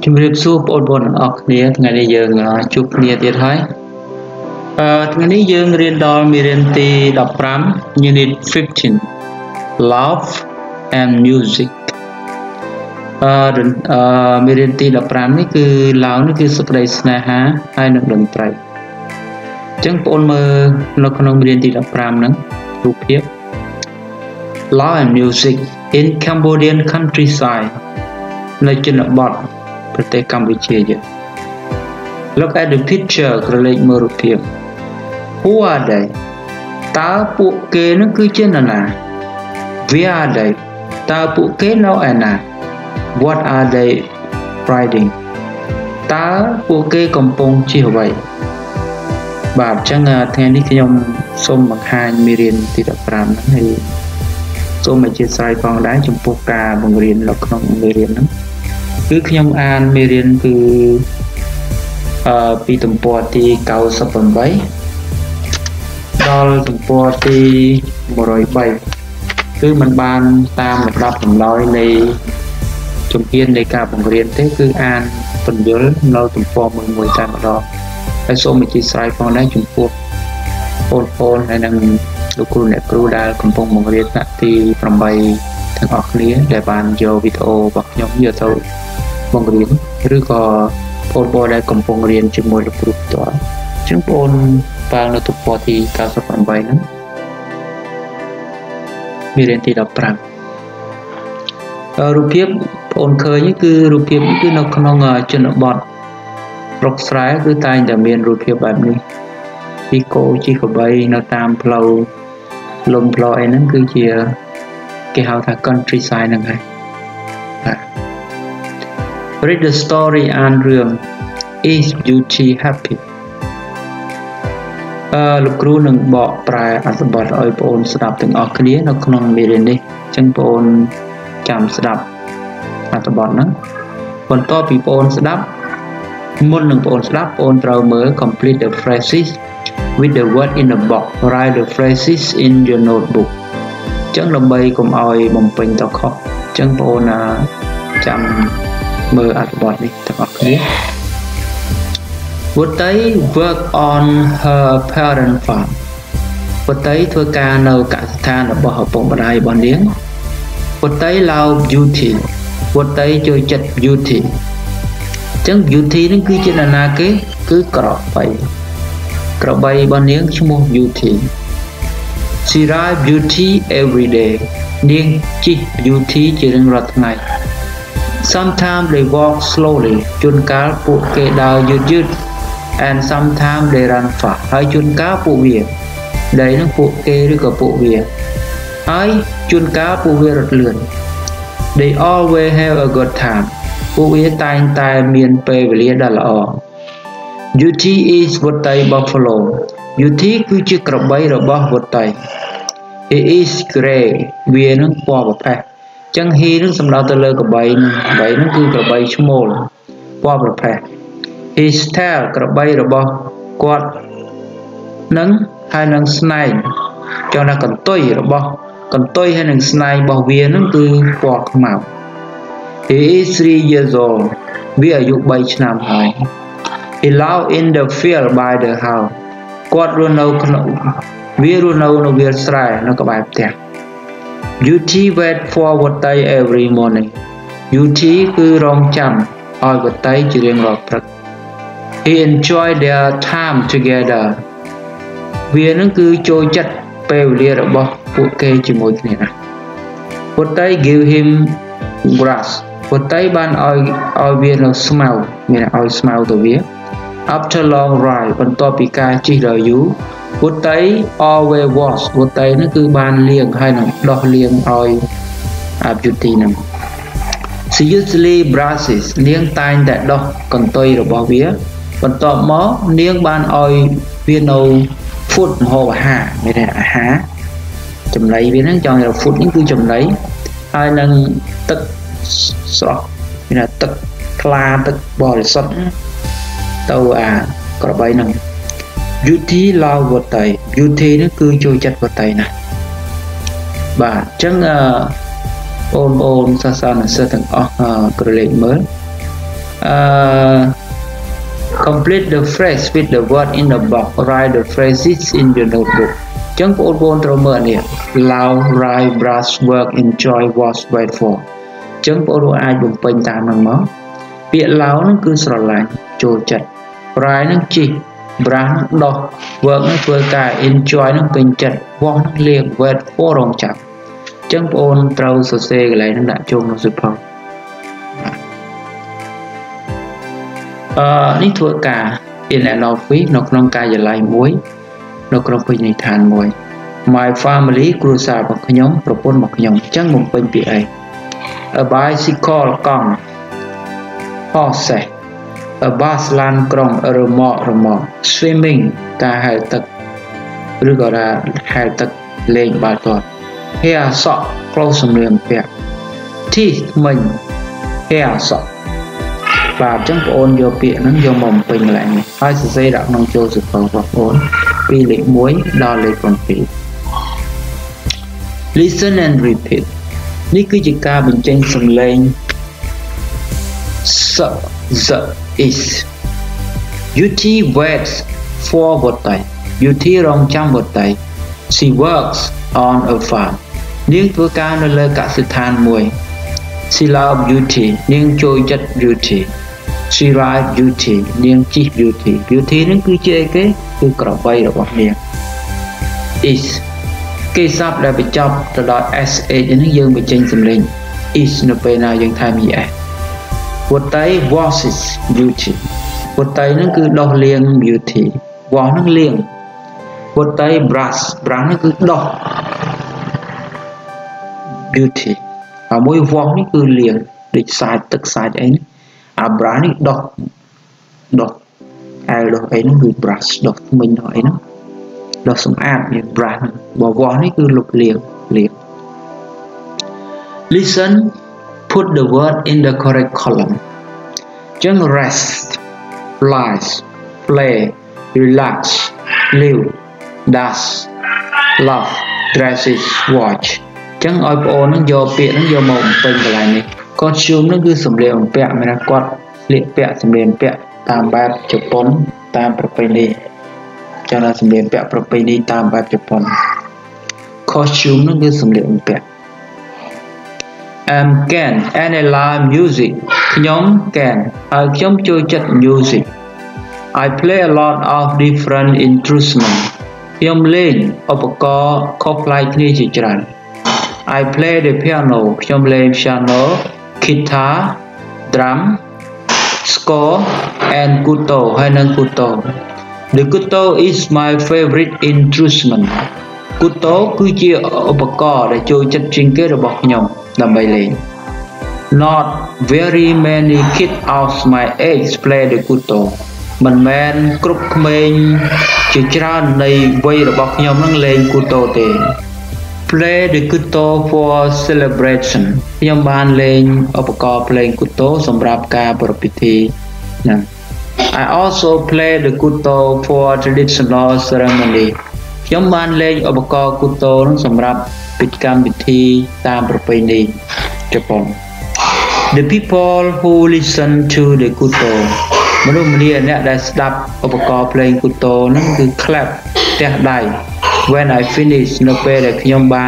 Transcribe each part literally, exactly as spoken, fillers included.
ជំរាបសួរបងប្អូនទាំងអស់គ្នាថ្ងៃនេះយើងជួបគ្នាទៀតហើយអឺថ្ងៃនេះយើងរៀនដល់មេរៀនទីដប់ប្រាំ Unit fifteen Love and Music អឺអឺមេរៀនទីដប់ប្រាំនេះគឺ Love នេះគឺសេចក្តីស្នេហាហើយនិងតន្ត្រីអញ្ចឹងបងប្អូនមើលនៅក្នុងមេរៀនទីដប់ប្រាំហ្នឹងរូបភាព Love and Music in Cambodian countryside នៅជនបទប្រទេសកម្ពុជាយើង Look at the picture ក្រឡេកមើលរូបភាព Who are they តើពួកគេនឹងគឺជានរណា Where are they តើពួកគេនៅឯណា What are they riding តើពួកគេកំពុងជិះអ្វីបាទអញ្ចឹងថ្ងៃនេះខ្ញុំសូមបង្ហាញមេរៀនទីដប់ប្រាំហ្នឹងហើយសូមអធិស្ឋានផងដែរចំពោះការបង្រៀននៅក្នុងមេរៀនហ្នឹងគឺខ្ញុំអានមេរៀនគឺអឺពីទំព័រទី九十八ដល់ទំព័រទីmột không baគឺมันបានតាមលំដាប់លំដោយនៃជំហាននៃការបង្រៀនទេគឺអានពន្យល់នៅទំព័រមួយមួយតែម្ដងហើយសូមអធិស្ឋានផងដែរចំពោះបងប្អូនហើយនឹងលោកគ្រូអ្នកគ្រូដែលកំពុងបង្រៀនថ្នាក់ទីប្រាំបីទាំងអស់គ្នាដែលបានយកវីដេអូរបស់ខ្ញុំយកទៅបង្រៀនឬក៏បងប្អូនដែលកំពុងរៀនជាមួយលោកគ្រូផ្ទាល់អញ្ចឹងបងប្អូនបើនៅទំព័រទី九十八ហ្នឹងមេរៀនទីដប់ប្រាំរូបភាពបងប្អូនឃើញគឺរូបភាពនេះគឺនៅក្នុងជនបទស្រុកស្រែគឺតែងតែមានរូបភាពបែបនេះពីគោជិះក្របីនៅតាមផ្លូវលំផ្លូវអីហ្នឹងគឺជាគេហៅថា countryside ហ្នឹងហើយបាទ Read the story អានរឿង Is Beauty happy អឺលោកគ្រូនឹងបកប្រែអត្ថបទឲ្យបងប្អូនស្ដាប់ទាំងអស់គ្នានៅក្នុងមេរៀននេះអញ្ចឹងបងប្អូនចាំស្ដាប់អត្ថបទហ្នឹងបន្ទាប់ពីបងប្អូនស្ដាប់មុននឹងបងប្អូនស្ដាប់បងប្អូនត្រូវមើល complete the phrases with the word in the box write the phrases in your notebook អញ្ចឹងដើម្បីកុំឲ្យបំពេញទៅខុសអញ្ចឹងបងប្អូនចាំមើលអត្ថបទនេះទាំងអស់គ្នា Would they work on her parent farm វត្ត័យធ្វើការនៅកសិដ្ឋានរបស់ឪពុកម្ដាយរបស់នាងវត្ត័យ love beauty វត្ត័យចូលចិត្ត beauty អញ្ចឹង beauty នេះគឺជានរណាគេគឺក្របីក្របីរបស់នាងឈ្មោះ beauty she ride beauty every day នាងជិះ beauty ជារៀងរាល់ថ្ងៃ sometimes they walk slowly ជួនកាលពួកគេដើរយឺតយឺត and sometimes they run fast ហើយជួនកាលពួកវាដីនឹងពួកគេឬក៏ពួកវាហើយជួនកាលពួកវារត់លឿន they always have a good time ពួកវាតែងតែមានពេលវេលាដ៏ល្អ Beauty is វត្ត័យ buffalo Beauty គឺជាក្របីរបស់វត្ត័យ He is grey វានឹងពណ៌ប្រផេះចឹង he នឹងសំដៅទៅលើក្របីនឹងក្របីនឹងគឺក្របីឈ្មោលពណ៌ប្រផេះ His tail ក្របីរបស់គាត់នឹងហើយនឹងស្នែងចង់ថាកន្ទុយរបស់កន្ទុយហើយនឹងស្នែងរបស់វានឹងគឺពណ៌ខ្មៅ He is three years old វាអាយុ3ឆ្នាំហើយ He lives in the field by the house គាត់រស់នៅក្នុងវារស់នៅនៅវាលស្រែនៅក្បែរផ្ទះ Beauty wait for វត្ត័យ every morning Beauty គឺរងចាំឲ្យវត្ត័យជារៀងរាល់ព្រឹក He enjoy their time together វានឹងគឺចូលចិត្តពេលវេលារបស់ពួកគេជាមួយគ្នាណាវត្ត័យ give him grass វត្ត័យបានឲ្យឲ្យវានៅស្មៅមានឲ្យស្មៅទៅវា After long ride បន្ទាប់ពីការជិះដ៏យូរវត្ត័យ always wash វត្ត័យនឹងគឺបានលាងហើយនឹងដោះលាងឲ្យអា beauty នឹង She usually brushes នាងតែងតែដោះកន្ទុយរបស់វាបន្ទាប់មកនាងបានឲ្យវានៅ food ម្ហូបអាហារមានតែអាហារចំណីវាហ្នឹងចង់ថា food នេះគឺចំណីហើយនឹងទឹកស្រស់មានតែទឹកថ្លាទឹកបរិសុទ្ធទៅអាក្របីហ្នឹង Beauty love វត្ត័យ Beauty នេះគឺចូលចិត្តវត្ត័យណាស់បាទអញ្ចឹងបងប្អូនសិស្សនិស្សិតទាំងអស់ក្រឡេកមើល uh, complete the phrase with the word in the box write the phrases in your notebook ចឹងបងប្អូនត្រូវមើលនេះ love write brush work enjoy watch wait for ចឹងបងប្អូនអាចបំពេញតាមហ្នឹងមកពាក្យ love ហ្នឹងគឺស្រឡាញ់ចូលចិត្ត write ហ្នឹងជិះ brush ហ្នឹងដោះ work ហ្នឹងធ្វើការ enjoy ហ្នឹងពេញចិត្ត watch ហ្នឹងលេង wait for រងចាំចឹងបងប្អូនត្រូវសរសេរកន្លែងហ្នឹងដាក់ចូលក្នុងសៀវភៅអឺនេះធ្វើការ in an office នៅក្នុងការិយាល័យមួយនៅក្នុងពេញនិឋានមួយ my family គ្រួសាររបស់ខ្ញុំប្រពន្ធរបស់ខ្ញុំអញ្ចឹងបំពេញពាក្យអី a bicycle កង់ horse a bus ឡានក្រុង a remote remote swimming ការហែលទឹកឬក៏ហែលទឹកលេងបាល់ទាត់ hair សក់ clothes សម្លៀកបំពាក់ teeth មិញ hair សក់បាទអញ្ចឹងបងប្អូនយកពាក្យហ្នឹងយកមកបំពេញកន្លែងនេះហើយសរសេរដាក់ក្នុងចូលសៀវភៅបងប្អូនពីលេខមួយដល់លេខ7 Listen and repeat នេះគឺជាការបញ្ចេញសំឡេង s z is Yuti waits for វត្តៃ Yuti រងចាំវត្តៃ She works on a farm នាងធ្វើការនៅលើកសិដ្ឋានមួយ She loves beauty នាងចូលចិត្ត beauty She rides beauty នាងជិះ beauty beauty នឹងគឺជាអីគេគឺក្របីរបស់នាង is គេសព្ទដែលបញ្ចប់ទៅដល់ sh នេះយើងបញ្ចេញសំឡេង is នៅពេលណាយើងថែម es វត្តៃ washes beauty វត្តៃនឹងគឺដោះលាង beauty wash នឹងលាងវត្តៃ brush brush នឹងគឺដោះ beauty ហើយមួយ wash នេះគឺលាងដូចសាច់ទឹកសាច់អីនេះអា brush នេះដោះដោះអែលដោះអីហ្នឹងគឺ brush ដោះធ្មេញដោះអីហ្នឹងដោះសម្អាតនេះ brush ហ្នឹងបើ wash នេះគឺលុបលាងលាង Listen put the word in the correct column ចឹង rest flies play relax live does love dresses watch ចឹងឲ្យបងប្អូនហ្នឹងយកពាក្យហ្នឹងយកមកបំពេញកន្លែងនេះ costume ហ្នឹងគឺសម្លៀកបំពាក់មានថាគាត់ស្លៀកពាក់សម្លៀកបំពាក់តាមបែបជប៉ុនតាមប្រពៃណីចឹងថាសម្លៀកបំពាក់ប្រពៃណីតាមបែបជប៉ុន costume ហ្នឹងគឺសម្លៀកបំពាក់ am can and I love music ខ្ញុំ can ហើយខ្ញុំចូលចិត្ត music I play a lot of different instruments ខ្ញុំលេងឧបករណ៍ខុសប្លែកគ្នាជាច្រើន I play the piano ខ្ញុំលេង piano guitar drum score and kuto ហើយនិង kuto the kuto is my favorite instrument kuto គឺជាឧបករណ៍ដែលចូលចិត្តជាងគេរបស់ខ្ញុំដើម្បីលេង not very many kids of my age play the kuto មិនមែនគ្រប់ក្មេងជាច្រើននៃវ័យរបស់ខ្ញុំនឹងលេង kuto ទេ play the kuto for celebration ខ្ញុំបានលេងឧបករណ៍ភ្លេង kuto សម្រាប់ការប្រពៃពិធីណា I also play the kuto for traditional ceremony ខ្ញុំបានលេងឧបករណ៍ kuto នឹងសម្រាប់កិច្ចកម្មវិធីតាមប្រពៃណីជប៉ុន The people who listen to the kuto មនុស្សម្នាអ្នកដែលស្ដាប់ឧបករណ៍ភ្លេង kuto នឹងគឺ clap ទះដៃ when I finish នៅពេលដែលខ្ញុំបាន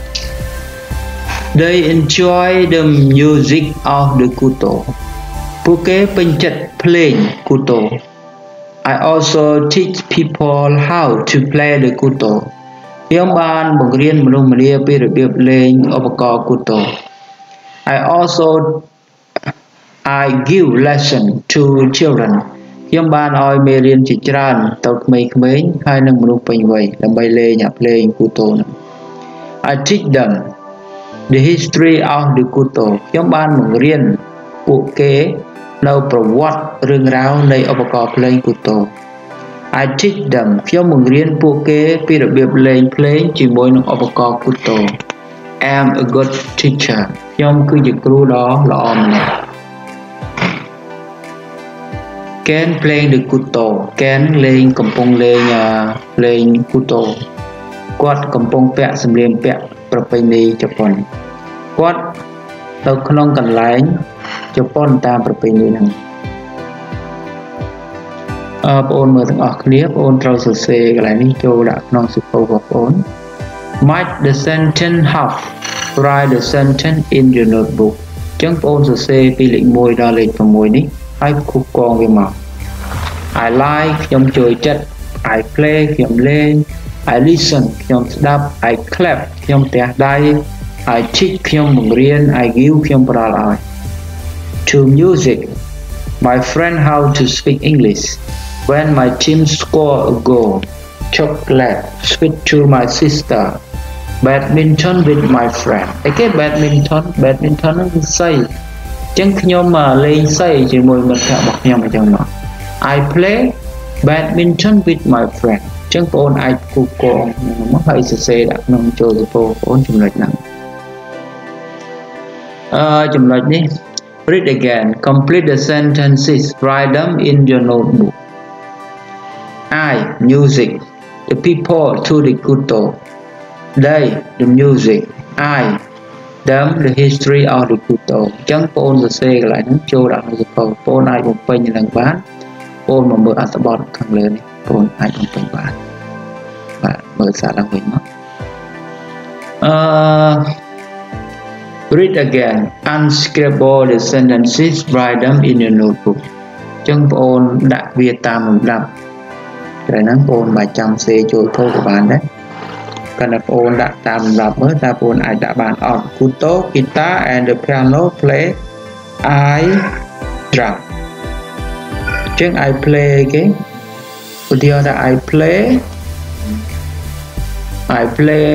They enjoy the music of the kuto ពួកគេពេញចិត្តភ្លេង kuto I also teach people how to play the kuto ខ្ញុំបានបង្រៀនមនុស្សម្នាពីរបៀបលេងឧបករណ៍ kuto I also I give lesson to children ខ្ញុំបានឲ្យមេរៀនជាច្រើនទៅក្មេងៗហើយនិងមនុស្សពេញវ័យដើម្បីលេងភ្លេង kuto ហ្នឹង I teach them the history of the kuto ខ្ញុំបានបង្រៀនពួកគេនៅប្រវត្តិរឿងរ៉ាវនៃឧបករណ៍ភ្លេង kuto I teach them ខ្ញុំបង្រៀនពួកគេពីរបៀបលេងភ្លេងជាមួយនឹងឧបករណ៍ kuto am a good teacher ខ្ញុំគឺជាគ្រូដ៏ល្អម្នាក់ Can playing the kuto Can លេងកំពុងលេងលេង kuto គាត់កំពុងពាក់សម្លៀកបំពាក់ប្រពៃណីជប៉ុនគាត់នៅក្នុងកន្លែងជប៉ុនតាមប្រពៃណីហ្នឹងបងអូនមើលទាំងអស់គ្នាបងអូនត្រូវសរសេរកន្លែងនេះចូលដាក់ក្នុងសៀវភៅរបស់បងអូន Make the sentence half write the sentence in your notebook អញ្ចឹងបងអូនសរសេរពីលេខមួយដល់លេខsáuនេះហើយគូសកងវាមក I like ខ្ញុំចូលចិត្ត I play ខ្ញុំលេង I listen ខ្ញុំស្ដាប់ I clap ខ្ញុំទះដៃ I teach ខ្ញុំបង្រៀន I give ខ្ញុំផ្ដល់ឲ្យ To music My friend how to speak English when my team score a goal chocolate sweet to my sister badminton with my friend អីគេ badminton badminton ហ្នឹងគឺសីអញ្ចឹងខ្ញុំលេងសីជាមួយមិត្តភក្តិរបស់ខ្ញុំអញ្ចឹងមក I play badminton with my friend អញ្ចឹងបងអូនអាចគូកងមកហើយសរសេរដាក់ក្នុងចូលសៀវភៅបងអូនចំណុចហ្នឹងអឺចំណុចនេះ Read again. Complete the sentences. Write them in your notebook. I, music. The people to the kuto. They, the music. I, them, the history of the kuto. អញ្ចឹងបងអូនសរសេរកន្លែងហ្នឹងចូលដាក់ក្នុងសៀវភៅបងអូនអាចបំពេញនឹងបានបងអូនមកមើលអត្ថបទខាងលើនេះបងអូនអាចបំពេញបានបាទមើលសារឡើងវិញមកអឺRead again. Unscribble the sentences. Write them in your notebook. អញ្ចឹងបងអូនដាក់វាតាមលំដាប់តែហ្នឹងបងអូនមិនចាំសេចូលថោក៏បានដែរគាត់តែបងអូនដាក់តាមលំដាប់មើលតើបងអូនអាចដាក់បានអត់ Kuto, guitar and the piano play. I drum. អញ្ចឹង I play គេឧទាហរណ៍ថា I play I play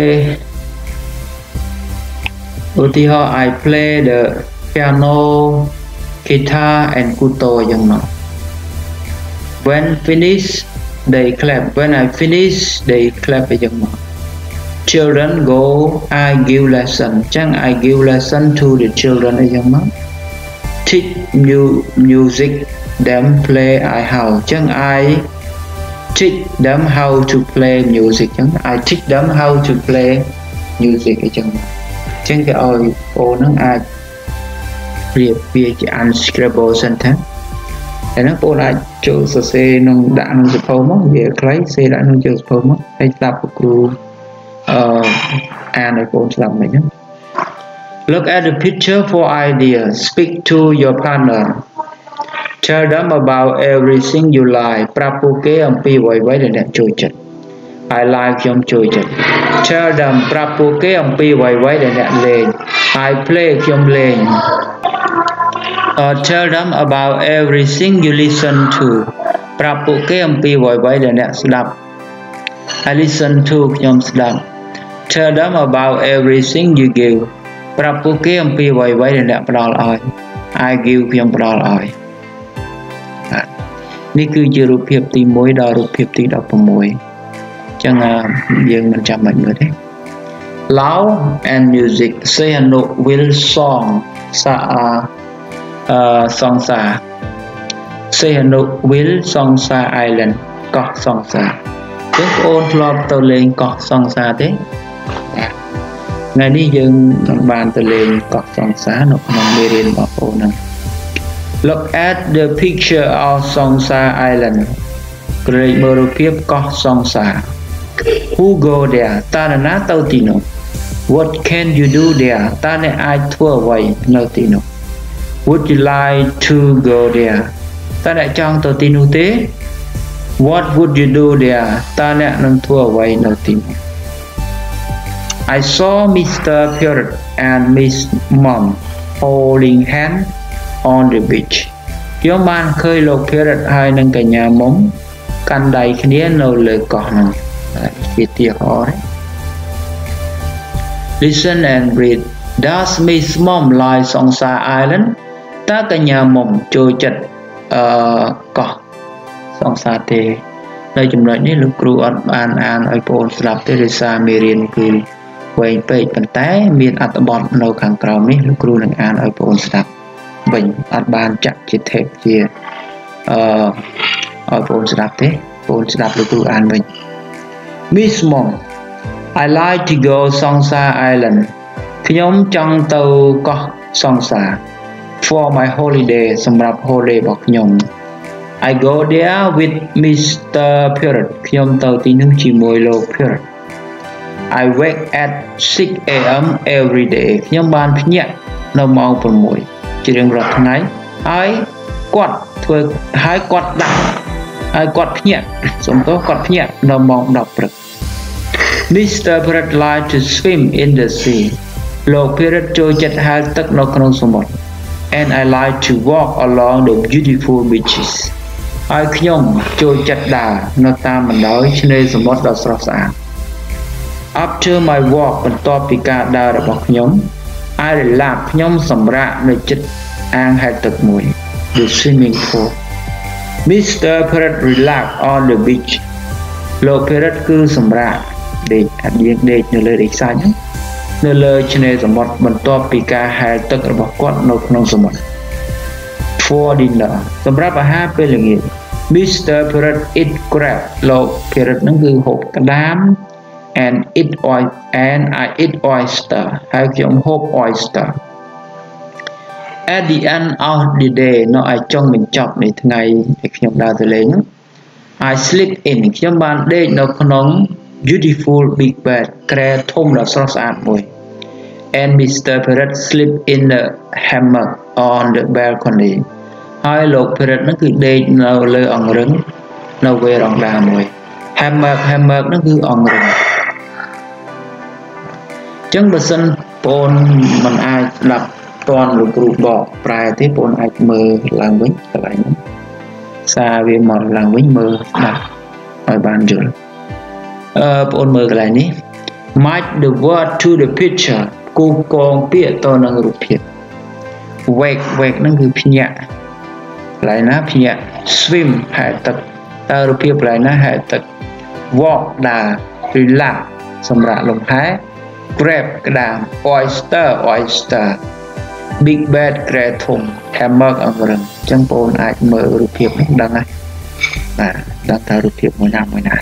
ឧទាហរណ៍ I play the piano guitar and kuto អញ្ចឹងមក when finish they clap when I finish they clap អញ្ចឹងមក children go I give lesson អញ្ចឹង I give lesson to the children អញ្ចឹងមក teach new music them play I how អញ្ចឹង I teach them how to play music អញ្ចឹង I teach them how to play music អញ្ចឹងមកចឹងគេឲ្យបងហ្នឹងអាចប្រៀបវាជា unscribble sentence ហើយហ្នឹងបងអាចចូលសរសេរក្នុងដាក់ក្នុងសៀវភៅមកវាខ្លីសេដាក់ក្នុងចូលសៀវភៅមកហើយស្ដាប់លោកគ្រូអឺអានឲ្យបងស្ដាប់មិនហ្នឹង Look at the picture for ideas speak to your partner tell them about everything you like ប្រាប់ពួកគេអំពីអ្វីៗដែលអ្នកចូលចិត្ត I like ខ្ញុំចូលចិត្ត Tell them ប្រាប់ពួកគេអំពីអ្វីៗដែលអ្នកលេង I play ខ្ញុំលេង uh, Tell them about everything you listen to ប្រាប់ពួកគេអំពីអ្វីៗដែលអ្នកស្ដាប់ I listen to ខ្ញុំស្ដាប់ Tell them about everything you give ប្រាប់ពួកគេអំពីអ្វីៗដែលអ្នកផ្ដល់ឲ្យ I give ខ្ញុំផ្ដល់ឲ្យនេះគឺជារូបភាពទីមួយដល់រូបភាពទីដប់ប្រាំមួយចឹងយើងមិនចាំបាច់មើលទេ Loud and music say a note will song sa uh song sa say a note will song sa island កោះសង្សារចឹងបងអូនធ្លាប់ទៅលេងកោះសង្សារទេថ្ងៃនេះយើងនឹងបានទៅលេងកោះសង្សារនៅក្នុងមេរៀនរបស់បងអូនហ្នឹង Look at the picture of Songsa Island ក្រឡេកមើលរូបភាពកោះសង្សារWho go there តើអ្នកណាទៅទីនោះ What can you do there តើអ្នកអាចធ្វើអ្វីនៅទីនោះ Would you like to go there តើអ្នកចង់ទៅទីនោះទេ What would you do there តើអ្នកនឹងធ្វើអ្វីនៅទីនោះ I saw Mister Parrot and Miss Mom holding hands on the beach ខ្ញុំបានឃើញលោក Parrot ហើយនិងកញ្ញាមុំកាន់ដៃគ្នានៅលើកោះហ្នឹងជាទីហោរ Listen and read Does Miss Mom like Songsa Island តើកញ្ញាមុំចូលចិត្តអឺកោះសង្សារទេនៅចំណុចនេះលោកគ្រូអត់បានអានឲ្យបងប្អូនស្ដាប់ទេដោយសារមេរៀនគឺវែងពេកប៉ុន្តែមានអត្ថបទនៅខាងក្រោមនេះលោកគ្រូនឹងអានឲ្យបងប្អូនស្ដាប់វិញអត់បានចាក់ជា tape ជាអឺឲ្យបងប្អូនស្ដាប់ទេបងប្អូនស្ដាប់លោកគ្រូអានវិញ Miss Mom I like to go Songsa Island ខ្ញុំចង់ទៅកោះសង្សារ for my holiday សម្រាប់ holiday របស់ខ្ញុំ I go there with Mister Parrot ខ្ញុំទៅទីនោះជាមួយលោក Parrot I wake at six a m every day ខ្ញុំបានភ្ញាក់នៅម៉ោង6ជារៀងរាល់ថ្ងៃហើយគាត់ធ្វើហើយគាត់ដាក់ហើយគាត់ភ្ញាក់សំទោសគាត់ភ្ញាក់នៅម៉ោងtenព្រឹក Mister Parrot likes to swim in the sea លោក Parrot ចូលចិត្តហែលទឹកនៅក្នុងសមុទ្រ and I like to walk along the beautiful beaches ហើយខ្ញុំចូលចិត្តដើរនៅតាមបណ្ដោយឆ្នេរសមុទ្រដ៏ស្រស់ស្អាត After my walk បន្ទាប់ពីការដើររបស់ខ្ញុំ I relax ខ្ញុំសម្រាកនៅជិតអាងហែលទឹកមួយ the swimming pool Mister Parrot relax on the beach លោក Parrot គឺសម្រាកដេកអាដៀងដេកនៅលើដីខ្សាច់នៅលើឆ្នេរសមុទ្របន្ទាប់ពីការហែលទឹករបស់គាត់នៅក្នុងសមុទ្រ For dinner សម្រាប់អាហារពេលល្ងាច Mister Parrot eat crab លោក Parrot នឹងគឺហូបក្តាម and eat oil and I eat oyster ហើយខ្ញុំហូប oyster At the end of the day នៅឯចុងបញ្ចប់នៃថ្ងៃដែលខ្ញុំដើរទៅលេង I sleep in ខ្ញុំបានដេកនៅក្នុង beautiful big bed គ្រែធំដ៏ស្រស់ស្អាតមួយ and Mister Parrot sleep in the hammock on the balcony ហើយលោក Parrot នឹងគឺដេកនៅលើអង្រឹងនៅវេរ៉ង់ដាមួយ hammock hammock នឹងគឺអង្រឹងចឹងបើសិនបងមិនអាចស្ដាប់តន់លោកគ្រូបកប្រែទេបងអាចមើលឡើងវិញកន្លែងហ្នឹងសារវាមកឡើងវិញមើលស្ដាប់ឲ្យបានយល់អឺបងមើលកន្លែងនេះ match the word to the picture គូកងពាក្យទៅនឹងរូបភាព wake wake ហ្នឹងគឺភ្ញាក់កន្លែងណាភ្ញាក់ swim ហែលទឹកតើរូបភាពកន្លែងណាហែលទឹក walk ដើរ relax សម្រាប់លំហែ grab ក្តាម oyster oyster big bed ក្រែធំ hammock អង្រឹងអញ្ចឹងបងអាចមើលរូបភាពនេះដឹងហើយបាទដឹងថារូបភាពមួយណាមួយណា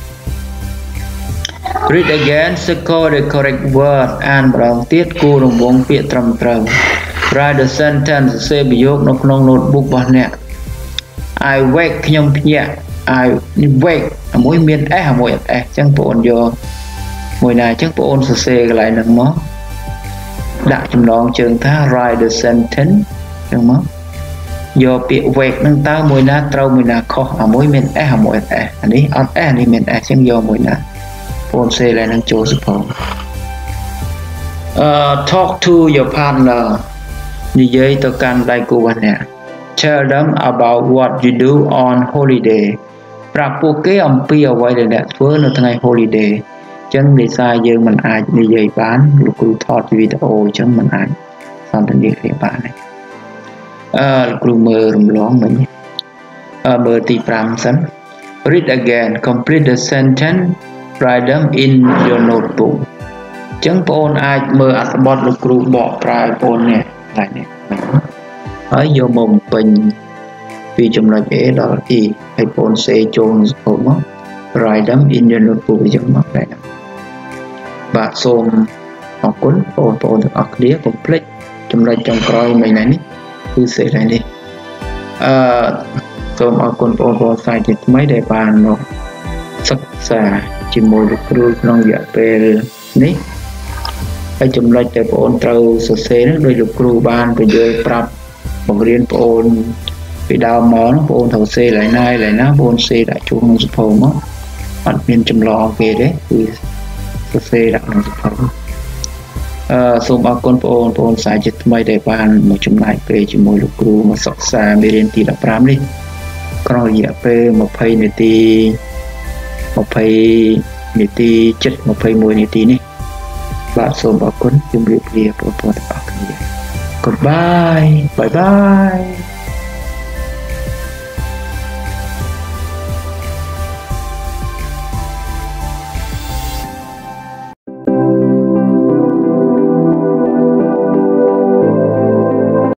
Read again circle the correct word អានម្ដងទៀតគូរង្វង់ពាក្យត្រឹមត្រូវ Write the sentence សរសេរប្រយោគនៅក្នុង notebook របស់អ្នក I wake ខ្ញុំភ្ញាក់ I wake មួយមាន s មួយអត់ s អញ្ចឹងបងយកមួយណាអញ្ចឹងបងសរសេរកន្លែងហ្នឹងមកដាក់ចំណងជើងថា write the sentence អញ្ចឹងមកយកពាក្យ wake ហ្នឹងតើមួយណាត្រូវមួយណាខុសអាមួយមាន s អាមួយអត់ s អានេះអត់ s អានេះមាន s អញ្ចឹងយកមួយណាបងសេឡើងនឹងចូលសភៅ Uh talk to your partner និយាយទៅកាន់ដៃគូរបស់អ្នក Tell them about what you do on holiday ប្រាប់ពួកគេអំពីអ្វីដែលអ្នកធ្វើនៅថ្ងៃ holiday អញ្ចឹងដោយសារយើងមិនអាចនិយាយបានលោកគ្រូថតវីដេអូអញ្ចឹងមិនអាចសន្ទនាគ្នាបានទេអឺលោកគ្រូមើលរំលងមិញអឺមើលទី5សិន Read again complete the sentence write them in your notebook អញ្ចឹងបងអូនអាចមើលអត្ថបទលោកគ្រូបកប្រែបងអូននេះខ្លាំងនេះហើយយកមកបំពេញពីចំណុច A ដល់ E ហើយបងអូនសេចូលសភៅមក write them in your notebook អញ្ចឹងមកដែរបាទសូមអរគុណបងប្អូនទាំងអស់គ្នាកុំភ្លេចចំណុចចុងក្រោយមិញនេះគឺសេរីនេះអឺសូមអរគុណបងប្អូនសាជាថ្មីដែលបានមកសិក្សាជាមួយលោកគ្រូក្នុងរយៈពេលនេះហើយចំណុចដែលបងប្អូនត្រូវសរសេរនោះដោយលោកគ្រូបានបញ្យល់ប្រាប់បង្រៀនបងប្អូនពីដើមមកបងប្អូនត្រូវសេឡើយណាឡើយណាបងប្អូនសេដាក់ចូលក្នុងសភៅមកអត់មានចម្លងគេទេគឺសរសេរដាក់ក្នុងសភៅអឺសូមអរគុណបងប្អូនបងប្អូនសាជាថ្មីដែលបានមកចំណាយពេលជាមួយលោកគ្រូមកសិក្សាមេរៀនទី15នេះក្នុងរយៈពេល20នាទី20នាទីជិត21នាទីនេះបាទសូមអរគុណជម្រាបលាបងប្អូនទាំងអស់គ្នា Goodbye bye bye